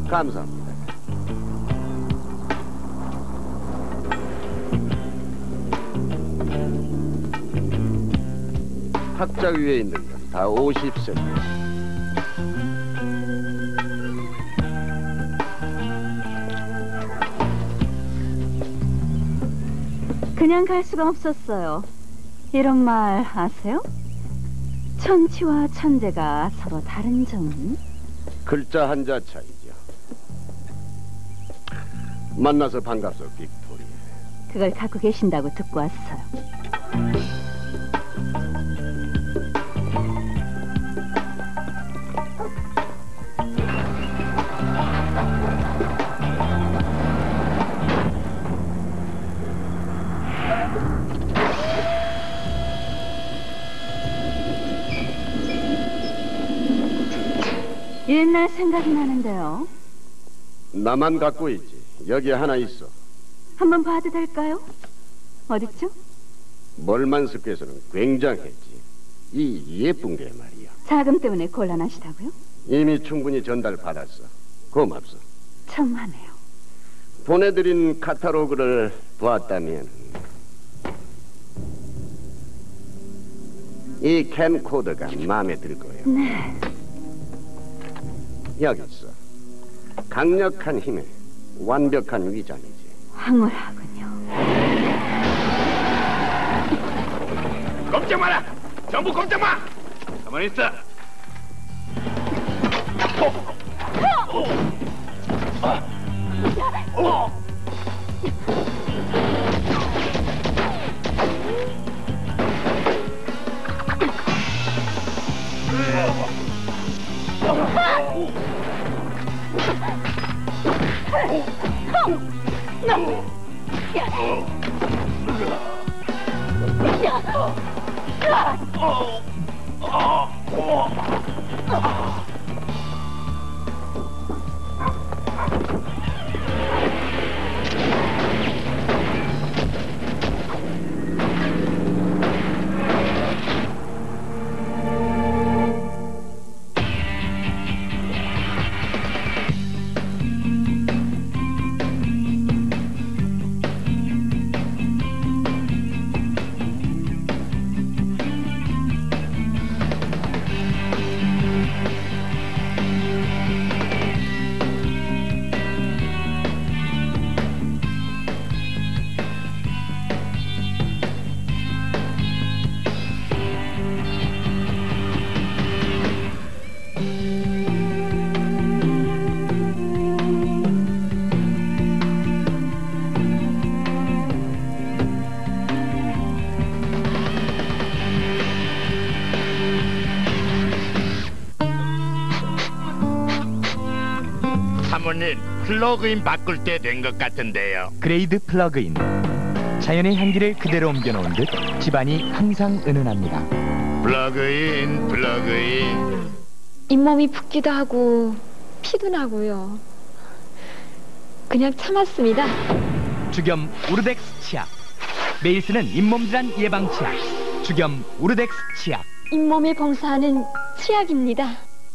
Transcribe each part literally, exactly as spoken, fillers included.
감사합니다. 탁자 위에 있는 건 다 오십 센트. 그냥 갈 수가 없었어요. 이런 말 아세요? 천치와 천재가 서로 다른 점은? 글자 한자 차이죠. 만나서 반갑소, 빅토리아. 그걸 갖고 계신다고 듣고 왔어요. 옛날 생각이 나는데요. 나만 갖고 있지. 여기 하나 있어. 한번 봐도 될까요? 어딨죠? 멀만스께서는 굉장했지. 이 예쁜 게 말이야. 자금 때문에 곤란하시다고요? 이미 충분히 전달받았어. 고맙소. 천만에요. 보내드린 카탈로그를 보았다면 이 캠코더가 마음에 들 거예요. 네. 여기 있어. 강력한 힘에 완벽한 위장이지. 황홀하군요. 꼼짝 마라! 전부 꼼짝 마! 가만히 있어. 사모님, 플러그인 바꿀 때 된 것 같은데요. 그레이드 플러그인. 자연의 향기를 그대로 옮겨놓은 듯 집안이 항상 은은합니다. 플러그인, 플러그인. 잇몸이 붓기도 하고 피도 나고요. 그냥 참았습니다. 주겸 우르덱스 치약. 매일 쓰는 잇몸 질환 예방 치약. 주겸 우르덱스 치약. 잇몸에 봉사하는 치약입니다.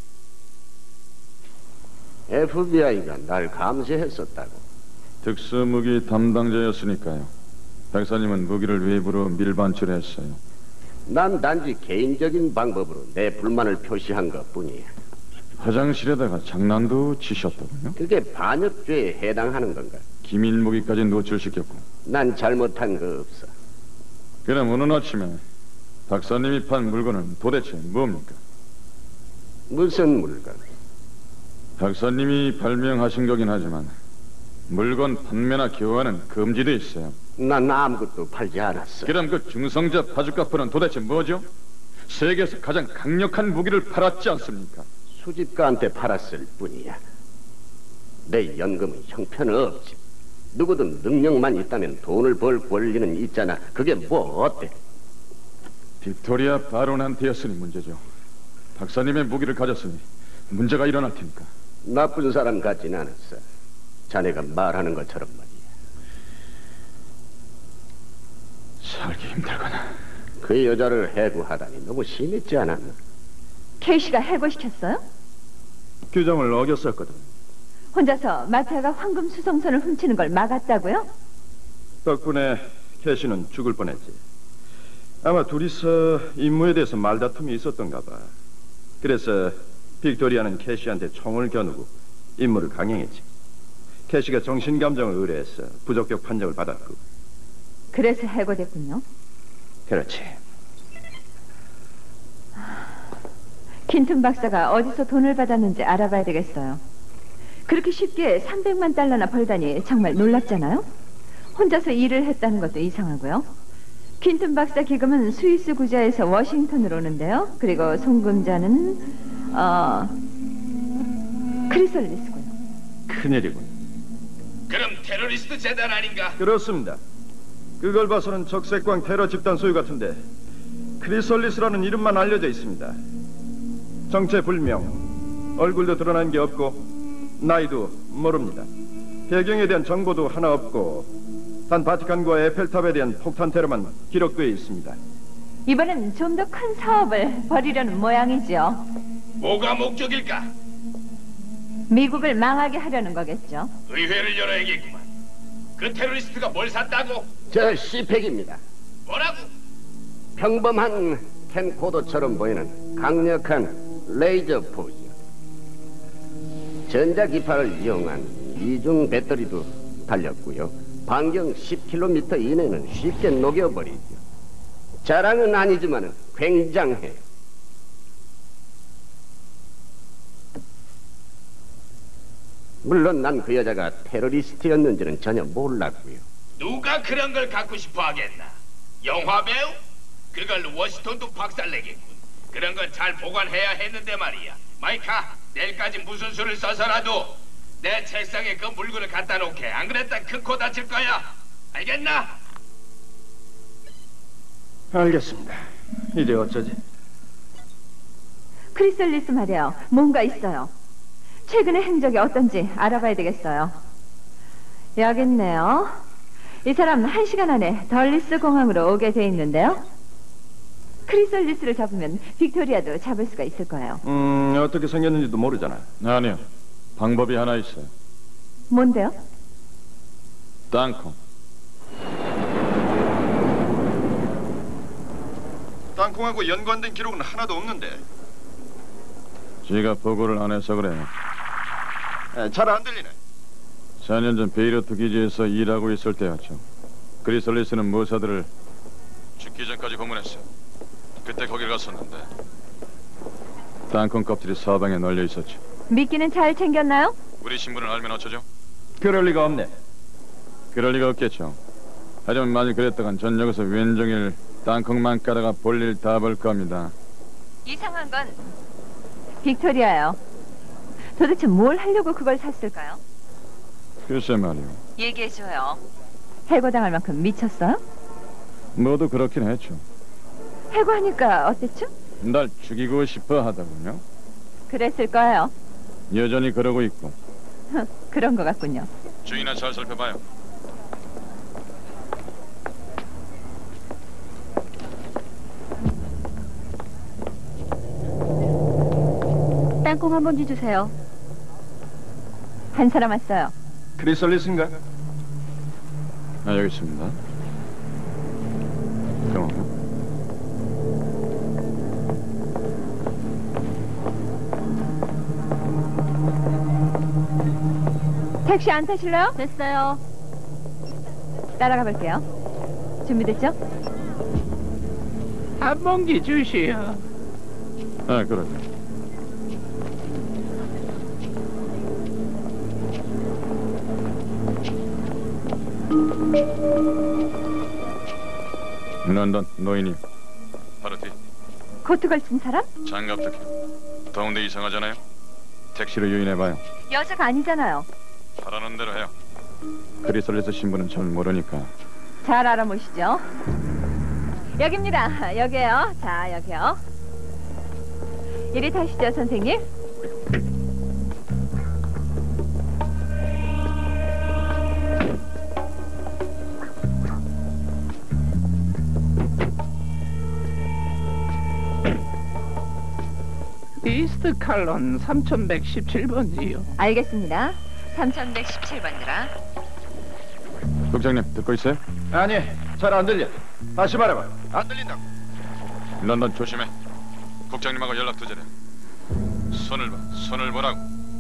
에프비아이가 날 감시했었다고. 특수무기 담당자였으니까요. 백사님은 무기를 외부로 밀반출했어요. 난 단지 개인적인 방법으로 내 불만을 표시한 것뿐이야. 화장실에다가 장난도 치셨더군요. 그게 반역죄에 해당하는 건가? 기밀 무기까지 노출시켰고. 난 잘못한 거 없어. 그럼 오늘 아침에 박사님이 판 물건은 도대체 뭡니까? 무슨 물건? 박사님이 발명하신 거긴 하지만 물건 판매나 교환은 금지돼 있어요. 난 아무것도 팔지 않았어. 그럼 그 중성자 바주카프는 도대체 뭐죠? 세계에서 가장 강력한 무기를 팔았지 않습니까? 수집가한테 팔았을 뿐이야. 내 연금은 형편없지. 누구든 능력만 있다면 돈을 벌 권리는 있잖아. 그게 뭐 어때? 빅토리아 바론한테였으니 문제죠. 박사님의 무기를 가졌으니 문제가 일어날 테니까. 나쁜 사람 같진 않았어. 자네가 말하는 것처럼 말이야. 살기 힘들구나. 그 여자를 해고하다니 너무 심했지 않았나? 케이씨가 해고시켰어요? 규정을 어겼었거든. 혼자서 마피아가 황금 수송선을 훔치는 걸 막았다고요? 덕분에 캐시는 죽을 뻔했지. 아마 둘이서 임무에 대해서 말다툼이 있었던가 봐. 그래서 빅토리아는 캐시한테 총을 겨누고 임무를 강행했지. 캐시가 정신감정을 의뢰해서 부적격 판정을 받았고. 그래서 해고됐군요. 그렇지. 킨튼 박사가 어디서 돈을 받았는지 알아봐야 되겠어요. 그렇게 쉽게 삼백만 달러나 벌다니 정말 놀랍잖아요. 혼자서 일을 했다는 것도 이상하고요. 킨튼 박사 기금은 스위스 구자에서 워싱턴으로 오는데요. 그리고 송금자는 어... 크리솔리스군요. 큰일이군. 그럼 테러리스트 재단 아닌가? 그렇습니다. 그걸 봐서는 적색광 테러 집단 소유 같은데 크리솔리스라는 이름만 알려져 있습니다. 정체 불명, 얼굴도 드러난 게 없고 나이도 모릅니다. 배경에 대한 정보도 하나 없고 단 바티칸과 에펠탑에 대한 폭탄 테러만 기록되어 있습니다. 이번엔 좀 더 큰 사업을 벌이려는 모양이죠. 뭐가 목적일까? 미국을 망하게 하려는 거겠죠. 의회를 열어야겠구만. 그 테러리스트가 뭘 샀다고? 저 씨팩입니다. 뭐라고? 평범한 캠코더처럼 보이는 강력한 레이저 포지요. 전자기파를 이용한 이중 배터리도 달렸고요. 반경 십 킬로미터 이내는 쉽게 녹여버리죠. 자랑은 아니지만 굉장해요. 물론 난 그 여자가 테러리스트였는지는 전혀 몰랐고요. 누가 그런 걸 갖고 싶어 하겠나? 영화 배우? 그걸 워싱턴도 박살내겠군. 그런 건 잘 보관해야 했는데 말이야. 마이카, 내일까지 무슨 수를 써서라도 내 책상에 그 물건을 갖다 놓게. 안 그랬다 큰 코 다칠 거야. 알겠나? 알겠습니다. 이제 어쩌지? 크리솔리스 말이에요. 뭔가 있어요. 최근의 행적이 어떤지 알아봐야 되겠어요. 여기 있네요. 이 사람 한 시간 안에 덜리스 공항으로 오게 돼 있는데요. 크리솔리스를 잡으면 빅토리아도 잡을 수가 있을 거예요. 음, 어떻게 생겼는지도 모르잖아. 아니요. 방법이 하나 있어요. 뭔데요? 땅콩. 땅콩하고 연관된 기록은 하나도 없는데. 제가 보고를 안 해서 그래요. 잘 안 들리네. 사 년 전 베이루트 기지에서 일하고 있을 때였죠. 크리솔리스는 모사들을 죽기 전까지 고문했어. 그때 거길 갔었는데 땅콩 껍질이 사방에 널려 있었죠. 미끼는 잘 챙겼나요? 우리 신분을 알면 어쩌죠? 그럴 리가 없네. 그럴 리가 없겠죠. 하지만 만일 그랬다간 전역에서 왼종일 땅콩만 까다가 볼일 다 볼 겁니다. 이상한 건 빅토리아요. 도대체 뭘 하려고 그걸 샀을까요? 글쎄 말이요. 얘기해줘요. 해고당할 만큼 미쳤어요? 모두 그렇긴 했죠. 해고하니까 어땠죠? 날 죽이고 싶어 하더군요. 그랬을 거예요. 여전히 그러고 있고. 그런 것 같군요. 주인아 잘 살펴봐요. 땅콩 한 봉지 주세요. 한 사람 왔어요. 크리솔리스인가? 아, 여기 있습니다. 그럼 택시 안 타실래요? 됐어요. 따라가 볼게요. 준비됐죠? 한 봉지 주시오. 아, 그러죠. 런던 노인이요. 바로 뒤. 코트 걸친 사람? 장갑 조끼. 더운데 이상하잖아요. 택시로 유인해봐요. 여자가 아니잖아요. 하라는 대로 해요. 크리솔리스 신분은 잘 모르니까. 잘 알아보시죠. 여기입니다. 여기에요. 자, 여기요. 이리 타시죠, 선생님. 이스트 칼론 삼천백십칠 번지요. 알겠습니다. 삼천백십칠 번이라. 국장님 듣고 있어요? 아니, 잘 안 들려. 다시 말해봐. 안 들린다고. 런던 조심해. 국장님하고 연락 두자래. 손을 봐. 손을 보라고.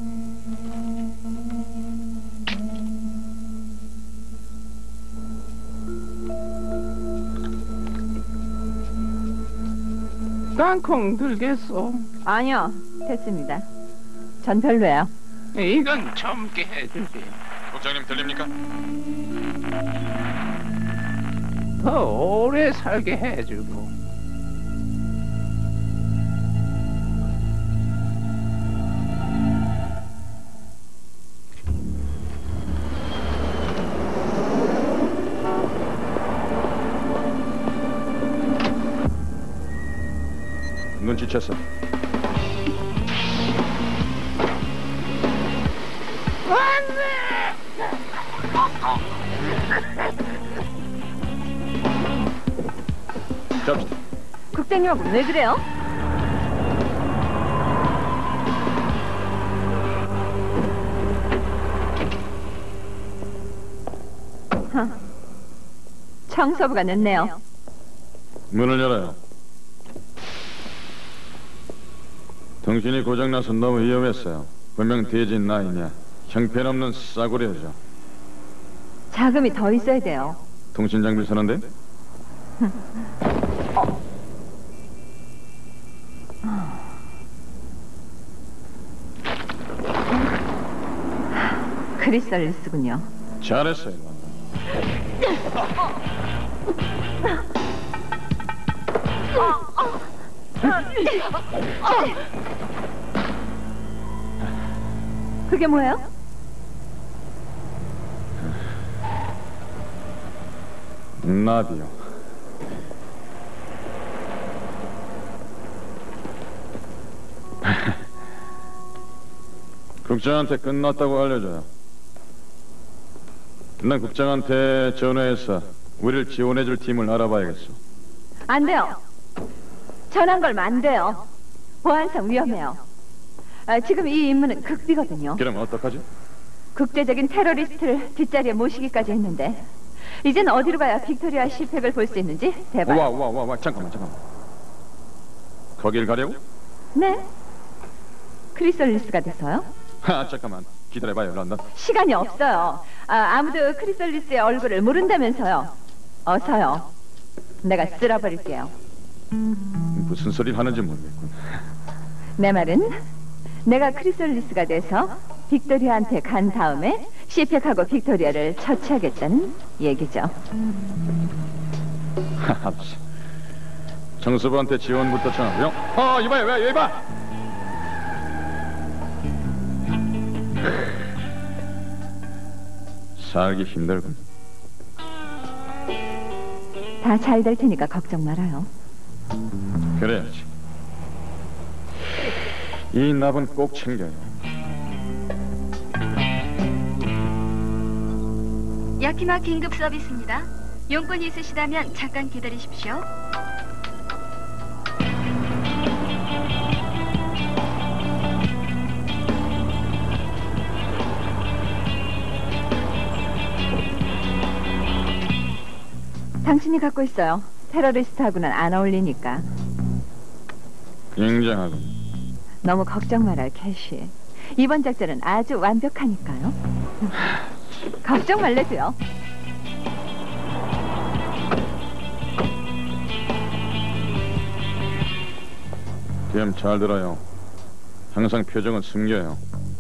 땅콩 들겠어. 아니요, 됐습니다. 전 별로예요. 이건 젊게 해주지. 국장님 들립니까? 더 오래 살게 해주고. 눈치챘어. 잡시다. 국장님하고 왜 그래요? 하, 청소부가 늦네요. 문을 열어요. 당신이 고장나서 너무 위험했어요. 분명 대진 나이냐. 형편없는 싸구려죠. 자금이 더 있어야 돼요. 통신 장비 사는데? 크리설리스군요. 잘했어요. 그게 뭐예요? 나비요. 국장한테 끝났다고 알려줘요. 난 국장한테 전화해서 우리를 지원해줄 팀을 알아봐야겠어. 안 돼요. 전화한 걸면 안 돼요. 보안상 위험해요. 아, 지금 이 임무는 극비거든요. 그럼 어떡하지? 국제적인 테러리스트를 뒷자리에 모시기까지 했는데 이젠 어디로 가야 빅토리아 시팩을 볼 수 있는지 대박. 와, 와, 와, 와, 잠깐만, 잠깐만. 거길 가려고? 네. 크리솔리스가 돼서요? 하, 잠깐만. 기다려봐요, 런던. 시간이 없어요. 아, 아무도 크리솔리스의 얼굴을 모른다면서요. 어서요. 내가 쓸어버릴게요. 무슨 소리를 하는지 모르겠군. 내 말은 내가 크리솔리스가 돼서 빅토리아한테 간 다음에 시팩하고 빅토리아를 처치하겠다는 얘기죠. 합시. 정수부한테 지원부터 청하고요. 어, 이봐요, 왜, 이봐. 살기 힘들군. 다 잘 될 테니까 걱정 말아요. 그래야지. 이 납은 꼭 챙겨요. 야키마 긴급 서비스입니다. 용건이 있으시다면 잠깐 기다리십시오. 당신이 갖고 있어요. 테러리스트하고는 안 어울리니까. 인정하군. 너무 걱정 말아요, 캐시. 이번 작전은 아주 완벽하니까요. 걱정 말래도요. 그럼 잘 들어요. 항상 표정은 숨겨요.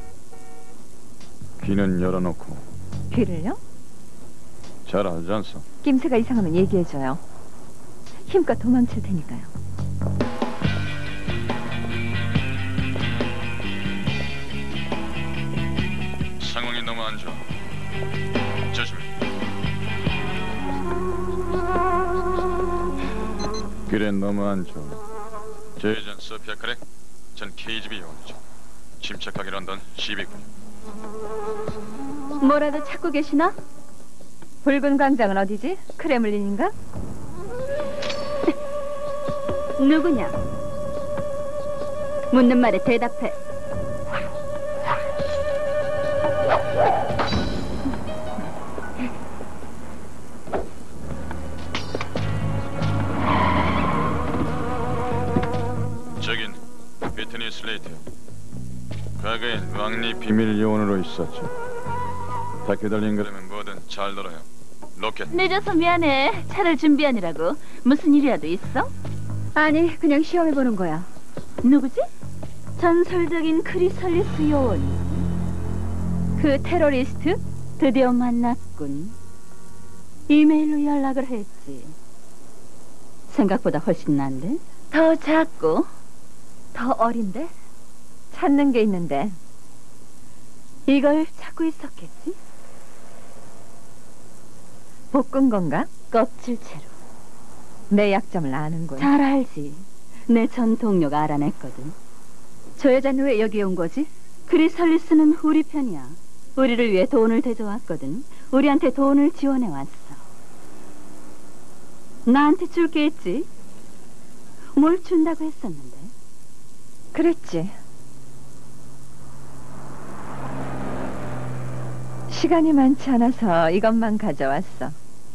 귀는 열어놓고. 귀를요? 잘 알지 않소? 낌새가 이상하면 얘기해줘요. 힘껏 도망칠 테니까요. 상황이 너무 안 좋아. 조심해. 그래, 너무 안 좋아. 제이전 소피아 크랙, 전 케이지비 요원이죠. 침착하게 런던 시비군요. 뭐라도 찾고 계시나? 붉은 광장은 어디지? 크레물린인가? 누구냐? 묻는 말에 대답해. 슬레이트요. 과거엔 왕리 비밀 요원으로 있었죠. 다큐 달린 그러면 뭐든 잘 놀아요. 로켓. 늦어서 미안해. 차를 준비하느라고. 무슨 일이라도 있어? 아니, 그냥 시험해보는 거야. 누구지? 전설적인 크리설리스 요원. 그 테러리스트? 드디어 만났군. 이메일로 연락을 했지. 생각보다 훨씬 난데? 더 작고 더 어린데? 찾는 게 있는데. 이걸 찾고 있었겠지? 볶은 건가? 껍질채로. 내 약점을 아는군. 잘 알지. 내 전 동료가 알아냈거든. 저 여자는 왜 여기 온 거지? 크리설리스는 우리 편이야. 우리를 위해 돈을 대줘왔거든. 우리한테 돈을 지원해왔어. 나한테 줄 게 있지? 뭘 준다고 했었는데? 그랬지. 시간이 많지 않아서 이것만 가져왔어.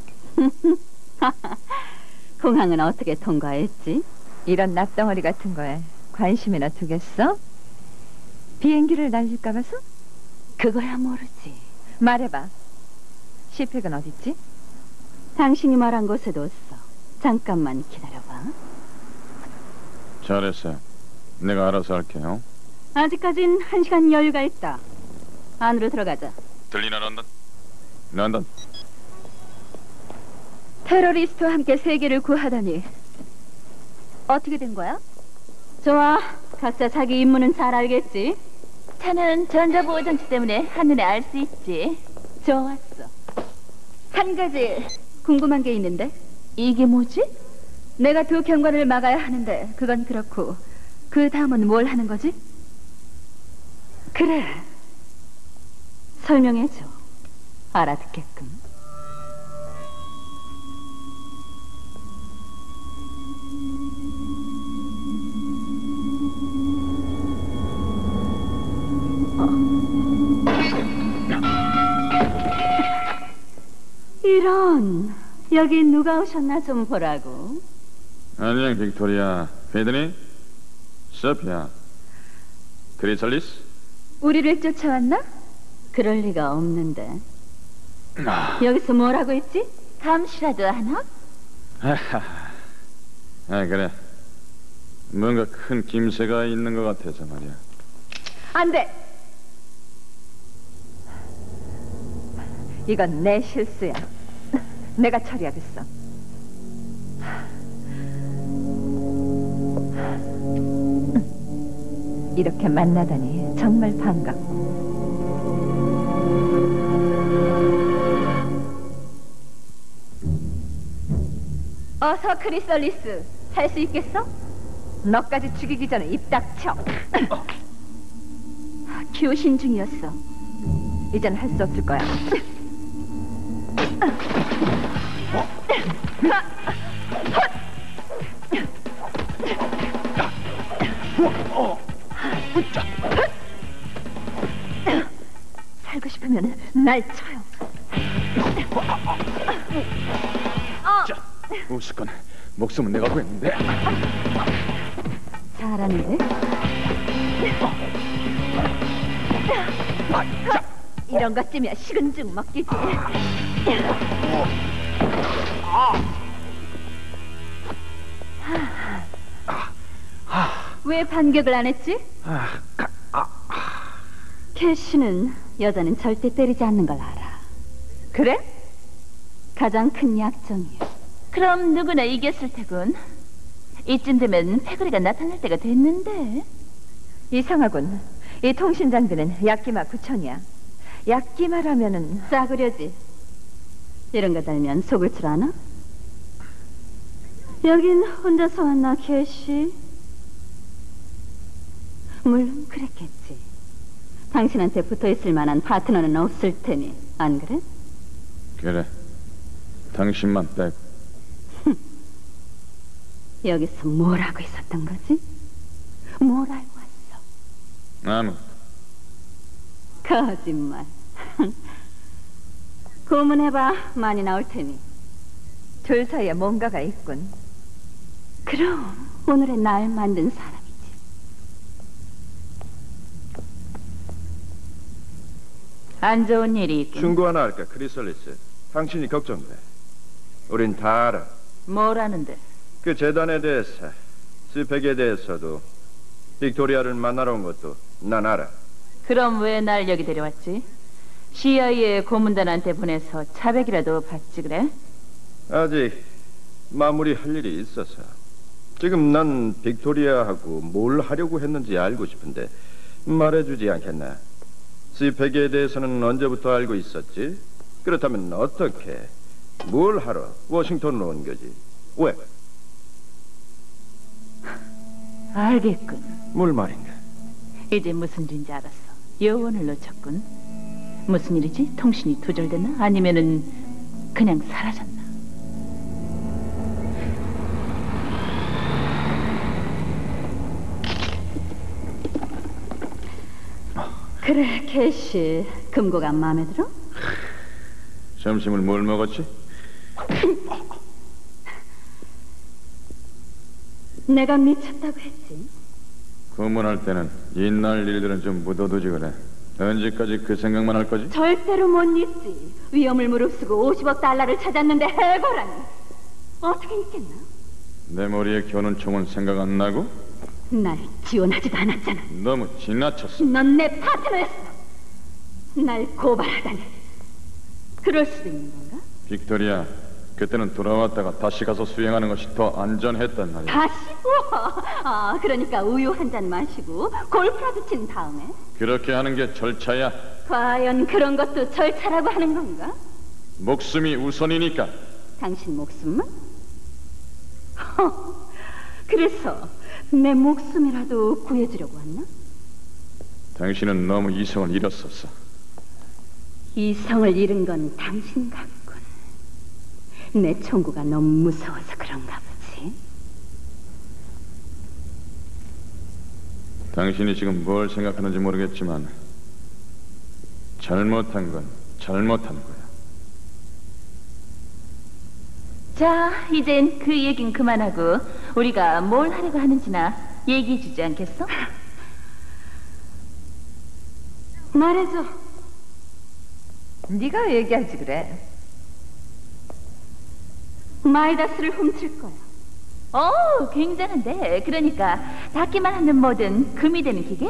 공항은 어떻게 통과했지? 이런 납덩어리 같은 거에 관심이나 두겠어? 비행기를 날릴까 봐서? 그거야 모르지. 말해봐. 시팩은 어딨지? 당신이 말한 곳에 뒀어. 잠깐만 기다려봐. 잘했어요. 내가 알아서 할게요. 아직까진 한 시간 여유가 있다. 안으로 들어가자. 들리나 런던? 런던. 테러리스트와 함께 세계를 구하다니. 어떻게 된 거야? 좋아. 각자 자기 임무는 잘 알겠지? 차는 전자보호 장치 때문에 한눈에 알 수 있지. 좋았어. 한 가지 궁금한 게 있는데. 이게 뭐지? 내가 두 경관을 막아야 하는데 그건 그렇고 그 다음은 뭘 하는 거지? 그래. 설명해줘. 알아듣게끔. 이런, 여기 누가 오셨나 좀 보라고. 안녕 빅토리아. 페드니? 소피아. 크리설리스? 우리를 쫓아왔나? 그럴 리가 없는데. 아. 여기서 뭐라고 했지? 감시라도 하나? 아 그래. 뭔가 큰 김새가 있는 것 같아서 말이야. 안 돼! 이건 내 실수야. 내가 처리하겠어. 이렇게 만나다니 정말 반갑고. 어서 크리설리스. 할 수 있겠어? 너까지 죽이기 전에 입 닥쳐. 교신 중이었어. 이젠 할 수 없을 거야. 살고 싶으면 날 쳐요. 자, 우스건 목숨은 내가 구했는데. 잘하는데? 이런 것쯤이야 식은 죽 먹기지. 왜 반격을 안 했지? 캐시는 여자는 절대 때리지 않는 걸 알아. 그래? 가장 큰 약점이야. 그럼 누구나 이겼을 테군. 이쯤 되면 패거리가 나타날 때가 됐는데. 이상하군. 이 통신장비는 야끼마 구천이야. 야끼마라면은 싸구려지. 이런 거 달면 속을 줄 아나? 여긴 혼자서 왔나, 캐시? 물론 그랬겠지. 당신한테 붙어있을 만한 파트너는 없을 테니, 안 그래? 그래. 당신만 빼고. 여기서 뭘 하고 있었던 거지? 뭘 알고 왔어? 아무. 거짓말. 고문해봐. 많이 나올 테니. 둘 사이에 뭔가가 있군. 그럼 오늘의 날 만든 사람이지. 안 좋은 일이 있군. 충고 하나 할까, 크리솔리스? 당신이 걱정돼. 우린 다 알아. 뭘 아는데? 그 재단에 대해서, 스펙에 대해서도, 빅토리아를 만나러 온 것도 난 알아. 그럼 왜 날 여기 데려왔지? 씨아이에이 고문단한테 보내서 차백이라도 받지 그래? 아직 마무리할 일이 있어서. 지금 난 빅토리아하고 뭘 하려고 했는지 알고 싶은데 말해주지 않겠나? 스펙에 대해서는 언제부터 알고 있었지? 그렇다면 어떻게, 뭘 하러 워싱턴으로 온 거지? 왜? 알겠군. 뭘 말인가? 이제 무슨 일인지 알았어. 여원을 놓쳤군. 무슨 일이지? 통신이 두절됐나? 아니면은 그냥 사라졌나? 그래, 캐시. 금고가 마음에 들어? 점심을 뭘 먹었지? 내가 미쳤다고 했지. 고문할 때는 옛날 일들은 좀 묻어두지 그래. 언제까지 그 생각만 할 거지? 절대로 못 잊지. 위험을 무릅쓰고 오십억 달러를 찾았는데 해고라니. 어떻게 있겠나? 내 머리에 겨눈 총은 생각 안 나고? 날 지원하지도 않았잖아. 너무 지나쳤어. 넌 내 파트너였어. 날 고발하다니. 그럴 수도 있는 건가? 빅토리아, 그때는 돌아왔다가 다시 가서 수행하는 것이 더 안전했단 말이야. 다시? 우와. 아, 그러니까 우유 한 잔 마시고 골프라도 친 다음에? 그렇게 하는 게 절차야. 과연 그런 것도 절차라고 하는 건가? 목숨이 우선이니까. 당신 목숨만? 허, 그래서 내 목숨이라도 구해주려고 왔나? 당신은 너무 이성을 잃었었어. 이성을 잃은 건 당신 같군. 내 총구가 너무 무서워서 그런가 보지. 당신이 지금 뭘 생각하는지 모르겠지만 잘못한 건 잘못한 거야. 자, 이젠 그 얘긴 그만하고 우리가 뭘 하려고 하는지나 얘기해 주지 않겠어? 말해줘. 네가 얘기하지 그래. 마이다스를 훔칠 거야. 오, 굉장한데. 그러니까 닿기만 하는 뭐든 금이 되는 기계?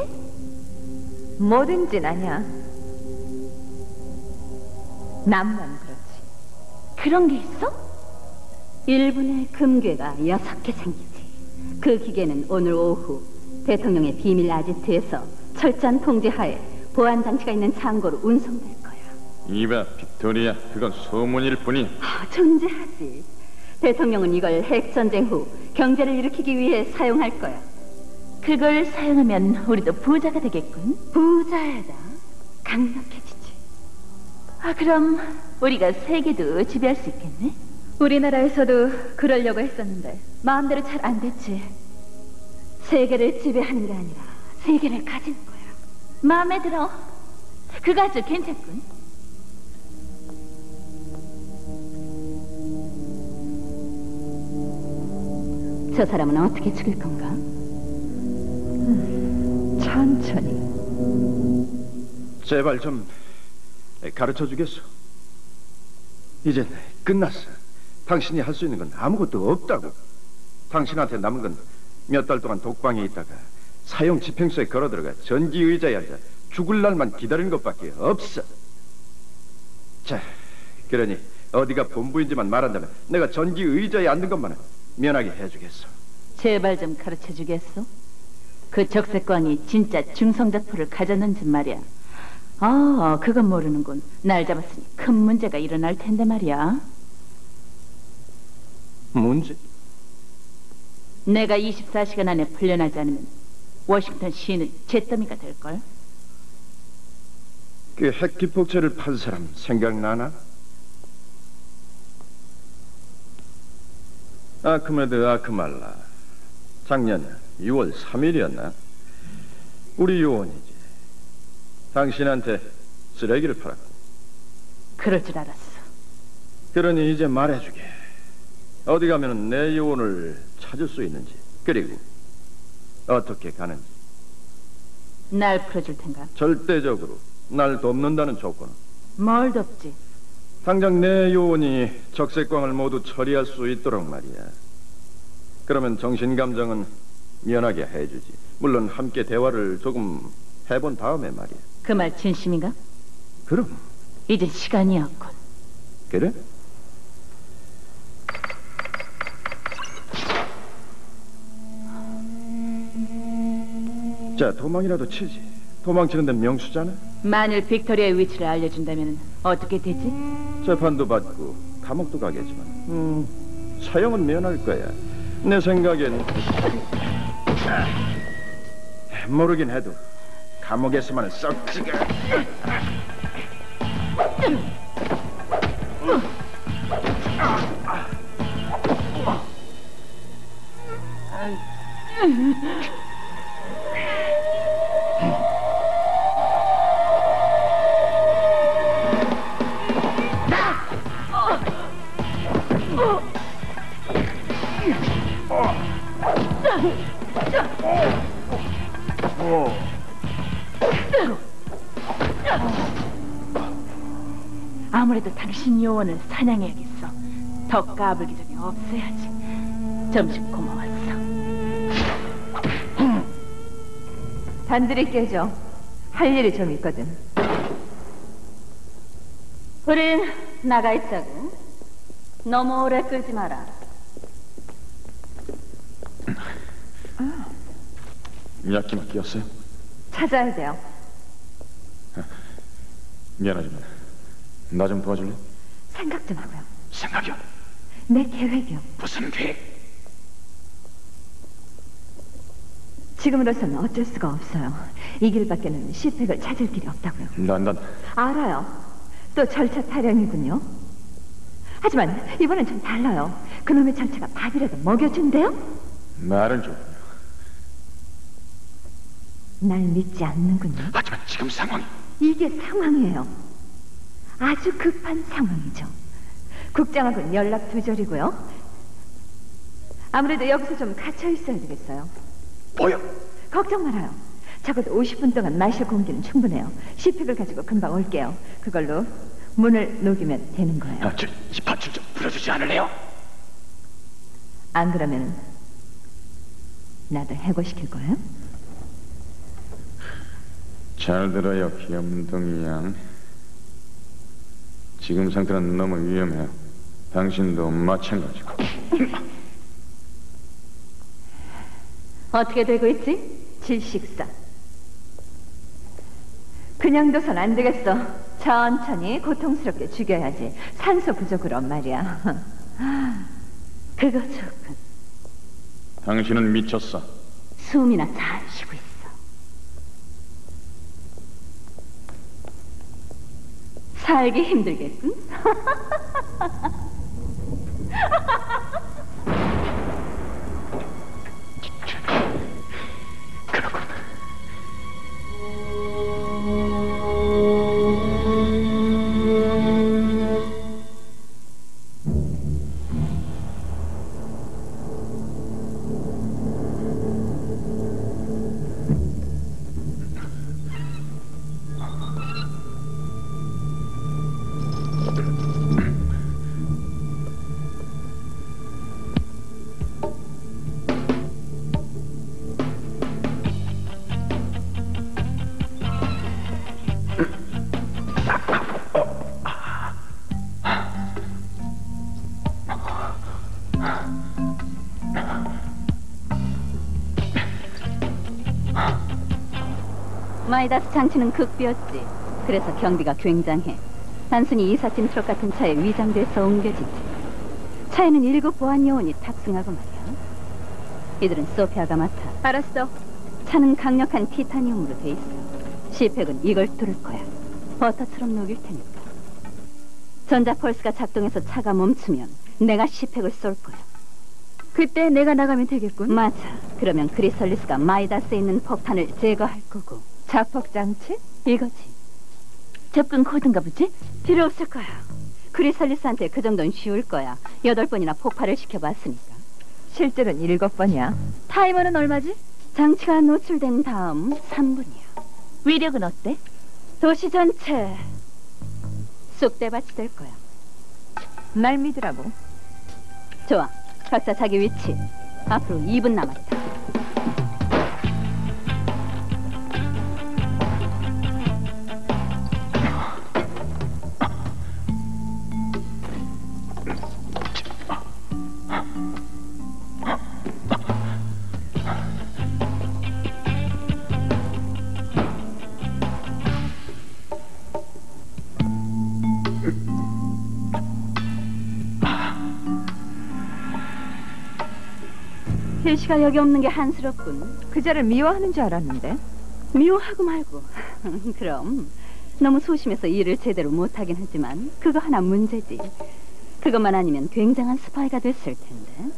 뭐든진 아니야. 남만 그렇지. 그런 게 있어? 일본의 금괴가 여섯 개 생기지. 그 기계는 오늘 오후 대통령의 비밀 아지트에서 철저한 통제하에 보안 장치가 있는 창고로 운송될 거야. 이봐, 빅토리아, 그건 소문일 뿐이야. 아, 존재하지. 대통령은 이걸 핵전쟁 후 경제를 일으키기 위해 사용할 거야. 그걸 사용하면 우리도 부자가 되겠군. 부자에다 강력해지지. 아, 그럼 우리가 세계도 지배할 수 있겠네? 우리나라에서도 그러려고 했었는데 마음대로 잘 안 됐지. 세계를 지배하는 게 아니라 세계를 가지는 거야. 마음에 들어. 그거 아주 괜찮군. 저 사람은 어떻게 죽일 건가? 음, 천천히. 제발 좀 가르쳐 주겠소. 이젠 끝났어. 당신이 할 수 있는 건 아무것도 없다고. 당신한테 남은 건 몇 달 동안 독방에 있다가 사형 집행소에 걸어 들어가 전기 의자에 앉아 죽을 날만 기다리는 것밖에 없어. 자, 그러니 어디가 본부인지만 말한다면 내가 전기 의자에 앉는 것만은 면하게 해주겠어. 제발 좀 가르쳐 주겠어? 그 적색광이 진짜 중성자포를 가졌는지 말이야. 아, 그건 모르는군. 날 잡았으니 큰 문제가 일어날 텐데 말이야. 문제? 내가 이십사 시간 안에 풀려나지 않으면 워싱턴 시는 잿더미가 될걸. 그 핵기폭제를 판 사람 생각나나? 아크메드 아크말라. 작년 유월 삼일이었나? 우리 요원이지. 당신한테 쓰레기를 팔았고. 그럴 줄 알았어. 그러니 이제 말해주게. 어디 가면 내 요원을 찾을 수 있는지, 그리고 어떻게 가는지. 날 풀어줄 텐가? 절대적으로 날 돕는다는 조건. 뭘 덥지? 당장 내 요원이 적색광을 모두 처리할 수 있도록 말이야. 그러면 정신감정은 면하게 해주지. 물론 함께 대화를 조금 해본 다음에 말이야. 그 말 진심인가? 그럼. 이젠 시간이었군. 그래? 자, 도망이라도 치지. 도망치는 데는 명수잖아. 만일 빅토리아의 위치를 알려준다면 어떻게 되지? 재판도 받고 감옥도 가겠지만 음, 사형은 면할 거야. 내 생각엔 모르긴 해도 감옥에서만은 썩지가. 아무래도 당신 요원을 사냥해야겠어. 더 까불기 전에 없애야지. 점심 고마웠어. 단둘이 깨져. 할 일이 좀 있거든. 우린 나가 있자고. 너무 오래 끌지 마라. 야키마 끼었어요? 찾아야 돼요. 미안하지만 나 좀 도와줄래? 생각 좀 하고요. 생각이요? 내 계획이요. 무슨 계획? 지금으로서는 어쩔 수가 없어요. 이 길밖에는 시팩을 찾을 길이 없다고요. 난, 난 알아요. 또 절차 타령이군요. 하지만 이번엔 좀 달라요. 그놈의 절차가 밥이라도 먹여준대요? 말은 좀. 날 믿지 않는군요. 하지만 지금 상황이 이게 상황이에요. 아주 급한 상황이죠. 국장하고는 연락 두절이고요. 아무래도 여기서 좀 갇혀 있어야 되겠어요. 뭐요? 걱정 말아요. 적어도 오십 분 동안 마실 공기는 충분해요. 시팩을 가지고 금방 올게요. 그걸로 문을 녹이면 되는 거예요. 아, 저, 이 밧줄 좀 풀어주지 않을래요? 안 그러면 나도 해고시킬 거예요? 잘 들어요, 귀염둥이 양. 지금 상태는 너무 위험해요. 당신도 마찬가지고. 어떻게 되고 있지? 질식사. 그냥 둬선 안 되겠어. 천천히 고통스럽게 죽여야지. 산소 부족으로 말이야. 그거 좋군. 당신은 미쳤어. 숨이나 잘 쉬고 있어. 살기 힘들겠군. 그렇군. 마이다스 장치는 극비였지. 그래서 경비가 굉장해. 단순히 이삿짐 트럭 같은 차에 위장돼서 옮겨지지. 차에는 일곱 보안 요원이 탑승하고 말이야. 이들은 소피아가 맡아. 알았어. 차는 강력한 티타늄으로 돼 있어. 시팩은 이걸 뚫을 거야. 버터처럼 녹일 테니까. 전자 펄스가 작동해서 차가 멈추면 내가 시팩을 쏠 거야. 그때 내가 나가면 되겠군. 맞아. 그러면 크리설리스가 마이다스에 있는 폭탄을 제거할 거고. 자폭 장치? 이거지. 접근 코드인가 보지? 필요 없을 거야. 크리설리스한테 그 정도는 쉬울 거야. 여덟 번이나 폭발을 시켜봤으니까. 실제로는 일곱 번이야. 타이머는 얼마지? 장치가 노출된 다음 삼 분이야. 위력은 어때? 도시 전체 쑥대밭이 될 거야. 날 믿으라고. 좋아, 각자 자기 위치. 앞으로 이 분 남았다. 켈시가 여기 없는 게 한스럽군. 그자를 미워하는 줄 알았는데. 미워하고 말고. 그럼 너무 소심해서 일을 제대로 못하긴 하지만 그거 하나 문제지. 그것만 아니면 굉장한 스파이가 됐을 텐데.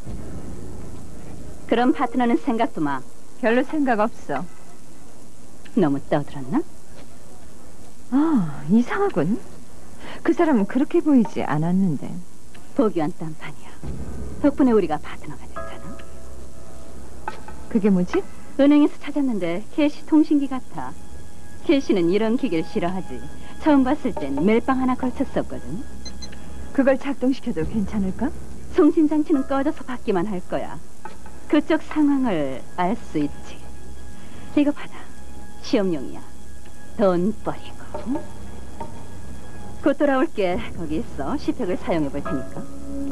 그럼 파트너는 생각도 마. 별로 생각 없어. 너무 떠들었나? 아, 이상하군. 그 사람은 그렇게 보이지 않았는데. 보기와는 딴판이야. 덕분에 우리가 파트너가 됐잖아. 그게 뭐지? 은행에서 찾았는데 캐시 통신기 같아. 캐시는 이런 기계를 싫어하지. 처음 봤을 땐 멜빵 하나 걸쳤었거든. 그걸 작동시켜도 괜찮을까? 송신장치는 꺼져서 받기만 할 거야. 그쪽 상황을 알 수 있지. 이거 받아. 시험용이야. 돈 버리고. 곧 돌아올게. 거기 있어. 시팩을 사용해 볼 테니까.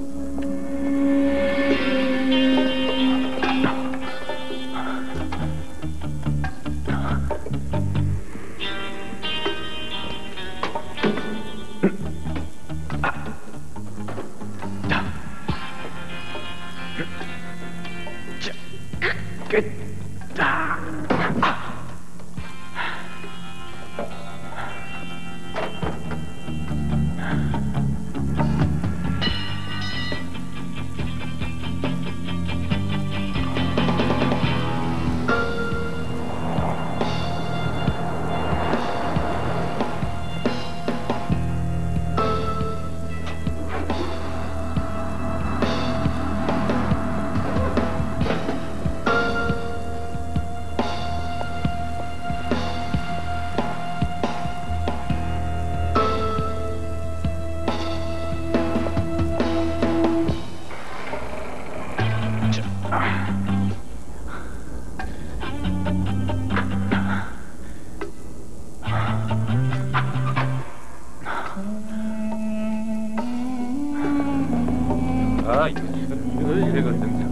아, 이거 이래거든.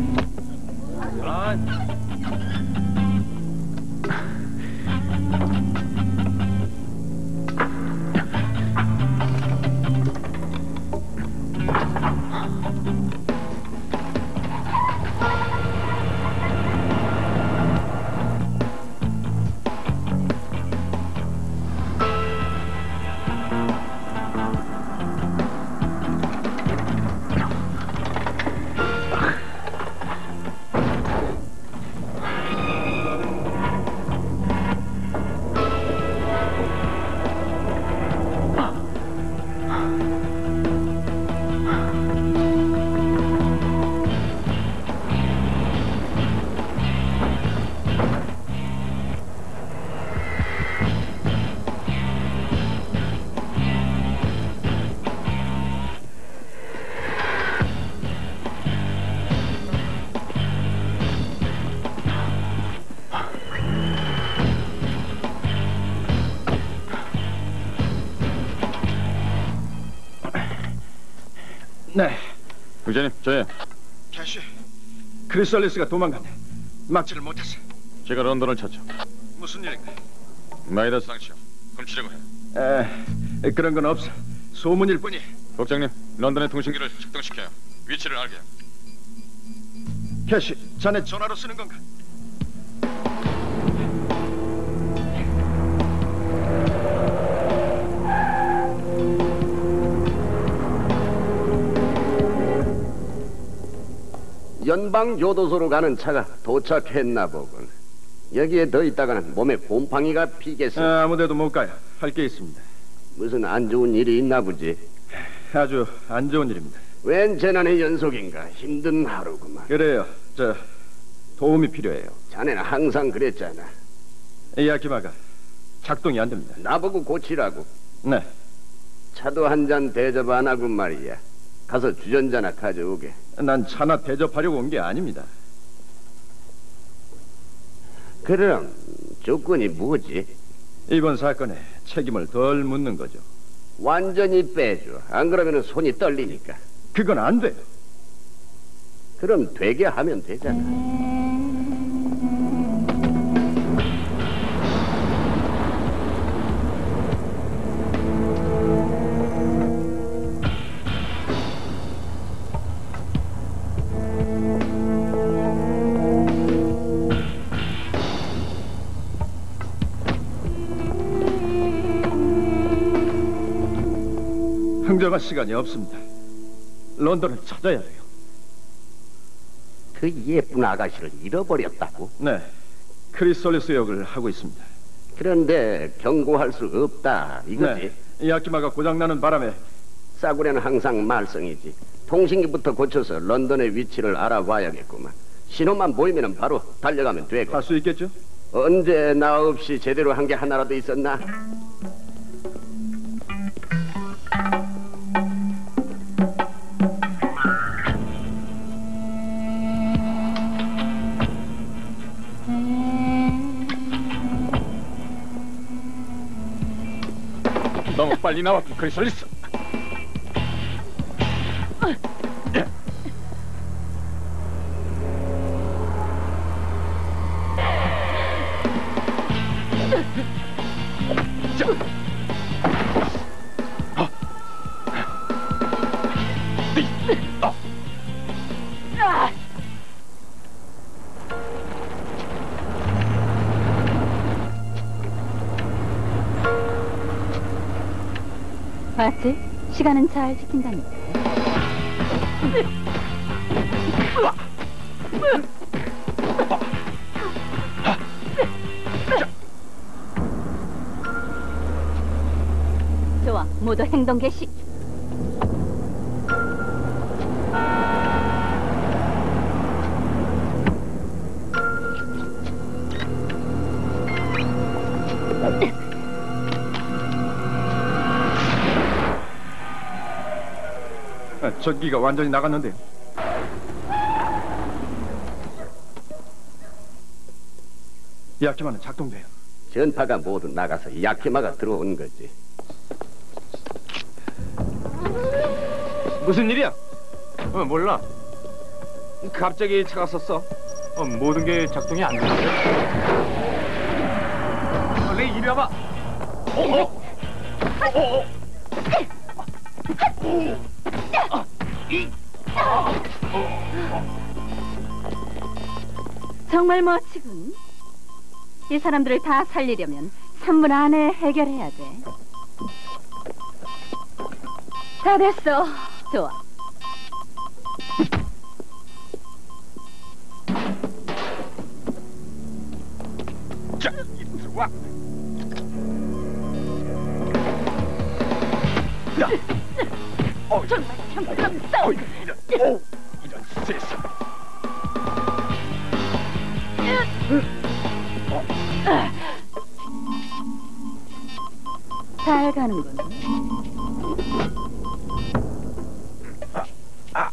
아, 네. 의장님, 저예요. 캐시, 크리설리스가 도망갔네. 막지를 못했어. 제가 런던을 찾죠. 무슨 일인가? 마이다스 상치요. 훔치려고 해요. 에, 그런 건 없어. 소문일 뿐이. 국장님, 런던의 통신기를 작동시켜요. 위치를 알게요. 캐시, 자네 전화로 쓰는 건가? 연방 교도소로 가는 차가 도착했나 보군. 여기에 더 있다가는 몸에 곰팡이가 피겠어. 아, 아무데도 못 가요. 할 게 있습니다. 무슨 안 좋은 일이 있나 보지. 아주 안 좋은 일입니다. 웬 재난의 연속인가. 힘든 하루구만. 그래요. 저 도움이 필요해요. 자네는 항상 그랬잖아. 야키마가 작동이 안 됩니다. 나보고 고치라고. 네. 차도 한 잔 대접 안 하고 말이야. 가서 주전자나 가져오게. 난 차나 대접하려고 온 게 아닙니다. 그럼 조건이 뭐지? 이번 사건에 책임을 덜 묻는 거죠. 완전히 빼줘. 안 그러면 손이 떨리니까. 그건 안 돼요. 그럼 되게 하면 되잖아. 흥정할 시간이 없습니다. 런던을 찾아야 돼요. 그 예쁜 아가씨를 잃어버렸다고? 네, 크리솔리스 역을 하고 있습니다. 그런데 경고할 수 없다 이거지? 네, 야키마가 고장나는 바람에. 싸구려는 항상 말썽이지. 통신기부터 고쳐서 런던의 위치를 알아봐야겠구만. 신호만 보이면 바로 달려가면 되고. 할 수 있겠죠? 언제 나 없이 제대로 한 게 하나라도 있었나? 너무 빨리 나왔고 크리솔리스. 봤지? 시간은 잘 지킨다니까. 좋아, 모두 행동 개시. 전기가 완전히 나갔는데요. 야키마는 작동돼요. 전파가 모두 나가서 야키마가 들어온 거지. 무슨 일이야? 어, 몰라. 갑자기 차가 섰어. 어, 모든 게 작동이 안 되는데. 원래 이리 와봐. 어, 어, 어, 어. 정말 멋지군. 이 사람들을 다 살리려면 삼 분 안에 해결해야 돼. 다 됐어. 좋아. 자, 들어와. 야. 어, 정말 참스럽다. 어, 이런, 오, 이런 세상. 잘 가는군. 아, 아.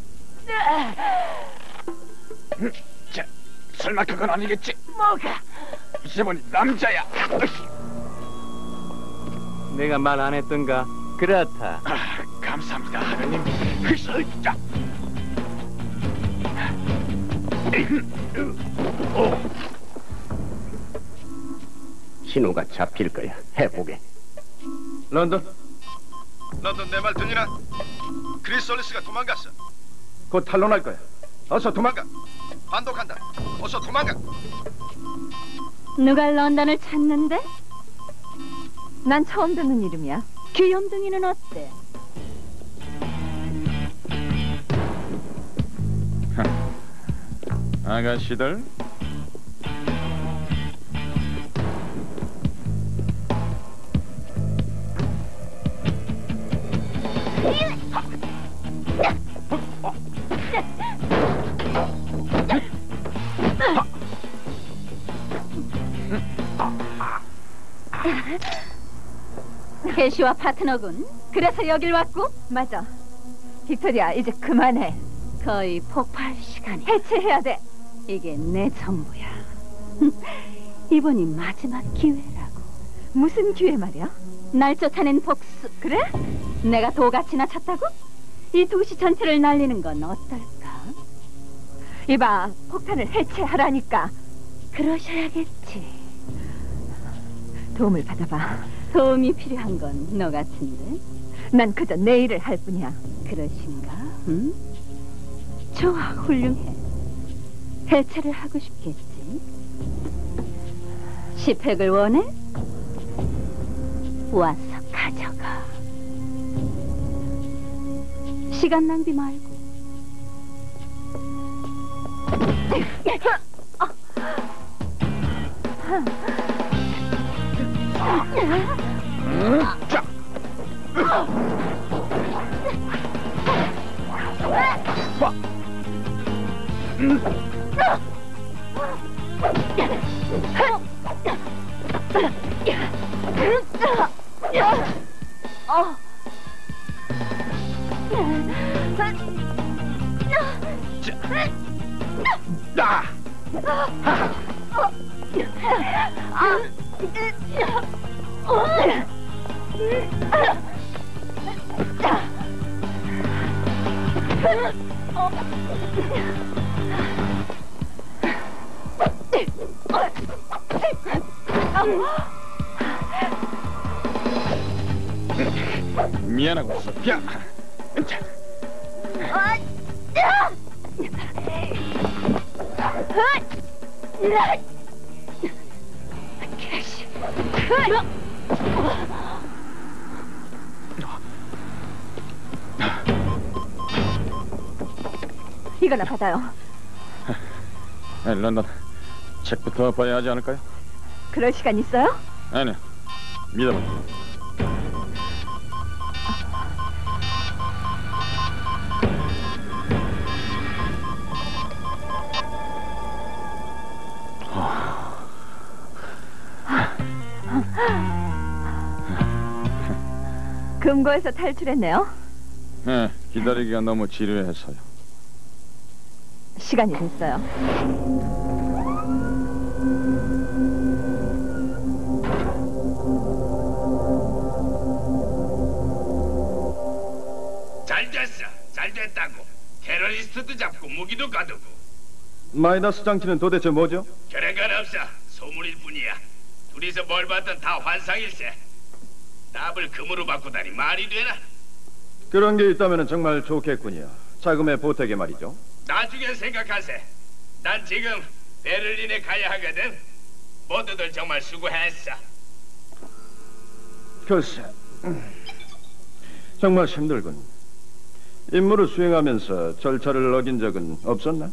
자, 설마 그건 아니겠지? 뭐가? 이세번이 남자야. 내가 말 안 했던가? 그렇다. 아, 감사합니다, 하느님. 흐서, 자. 신호가 잡힐 거야. 해보게. 런던. 런던 내 말 들리나? 크리솔리스가 도망갔어. 곧 탄론할 거야. 어서 도망가. 반독한다. 어서 도망가. 누가 런던을 찾는데? 난 처음 듣는 이름이야. 귀염둥이는 어때? 아가씨들. 캐시와 파트너군. 그래서 여길 왔고? 맞아. 빅토리아, 이제 그만해. 거의 폭발 시간이. 해체해야 돼. 이게 내 전부야. 이번이 마지막 기회라고. 무슨 기회 말이야? 날 쫓아낸 복수. 그래? 내가 도같이나 쳤다고? 이 도시 전체를 날리는 건 어떨까? 이봐, 폭탄을 해체하라니까. 그러셔야겠지. 도움을 받아봐. 도움이 필요한 건 너 같은데? 난 그저 내 일을 할 뿐이야. 그러신가? 응? 좋아, 훌륭해. 해체를 하고 싶겠지? 시팩을 원해? 와서 가져가. 시간 낭비 말고. 자. 봐. 어. 나. 미안하고 있어. 야. 이거나 받아요. 에, 런던, 책부터 봐야 하지 않을까요? 그럴 시간 있어요? 아니요, 믿어봐. 금고에서 탈출했네요. 네, 기다리기가 너무 지루해서요. 시간이 됐어요. 잘 됐어. 잘 됐다고. 테러리스트도 잡고 무기도 가두고. 마이너스 장치는 도대체 뭐죠? 그런 건 없어. 소문일 뿐이야. 둘이서 뭘 봤든 다 환상일세. 답을 금으로 바꾸다니 말이 되나? 그런 게 있다면 정말 좋겠군요. 자금의 보태게 말이죠. 나중에 생각하세. 난 지금 베를린에 가야 하거든. 모두들 정말 수고했어. 글쎄, 정말 힘들군. 임무를 수행하면서 절차를 어긴 적은 없었나?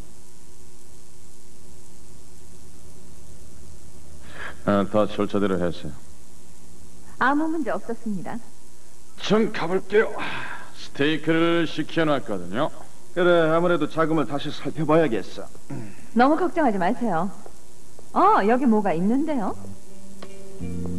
아, 다 절차대로 했어요. 아무 문제 없었습니다. 전 가볼게요. 스테이크를 시켜놨거든요. 그래, 아무래도 자금을 다시 살펴봐야겠어. 너무 걱정하지 마세요. 어, 여기 뭐가 있는데요?